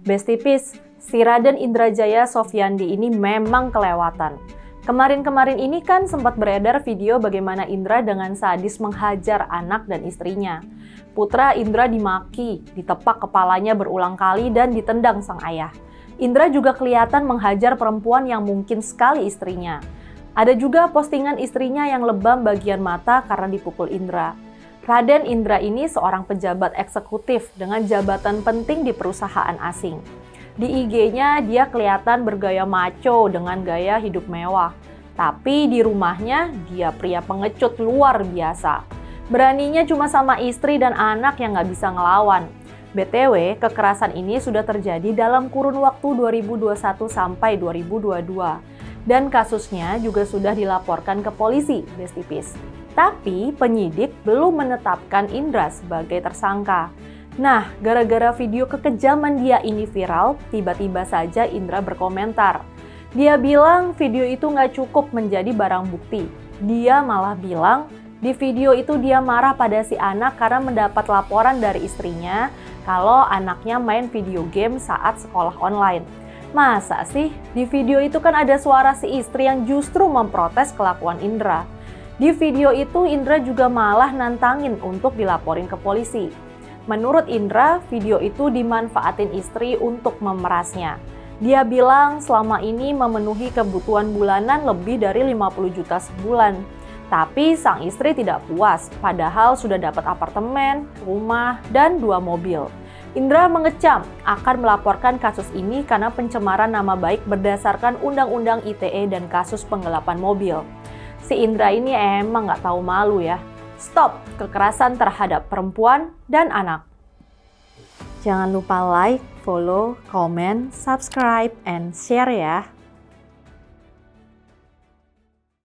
Best tipis, si Raden Indrajaya Sofyandi ini memang kelewatan. Kemarin-kemarin ini kan sempat beredar video bagaimana Indra dengan sadis menghajar anak dan istrinya. Putra Indra dimaki, ditepak kepalanya berulang kali dan ditendang sang ayah. Indra juga kelihatan menghajar perempuan yang mungkin sekali istrinya. Ada juga postingan istrinya yang lebam bagian mata karena dipukul Indra. Raden Indra ini seorang pejabat eksekutif dengan jabatan penting di perusahaan asing. Di IG-nya dia kelihatan bergaya macho dengan gaya hidup mewah. Tapi di rumahnya dia pria pengecut luar biasa. Beraninya cuma sama istri dan anak yang nggak bisa ngelawan. BTW, kekerasan ini sudah terjadi dalam kurun waktu 2021 sampai 2022. Dan kasusnya juga sudah dilaporkan ke polisi, Best tipis. Tapi penyidik belum menetapkan Indra sebagai tersangka. Nah, gara-gara video kekejaman dia ini viral, tiba-tiba saja Indra berkomentar. Dia bilang video itu nggak cukup menjadi barang bukti. Dia malah bilang di video itu dia marah pada si anak karena mendapat laporan dari istrinya kalau anaknya main video game saat sekolah online. Masa sih? Di video itu kan ada suara si istri yang justru memprotes kelakuan Indra. Di video itu Indra juga malah nantangin untuk dilaporin ke polisi. Menurut Indra, video itu dimanfaatin istri untuk memerasnya. Dia bilang selama ini memenuhi kebutuhan bulanan lebih dari 50 juta sebulan. Tapi sang istri tidak puas, padahal sudah dapat apartemen, rumah, dan 2 mobil. Indra mengecam akan melaporkan kasus ini karena pencemaran nama baik berdasarkan Undang-Undang ITE dan kasus penggelapan mobil. Si Indra ini emang nggak tahu malu ya. Stop kekerasan terhadap perempuan dan anak. Jangan lupa like, follow, comment, subscribe, and share ya.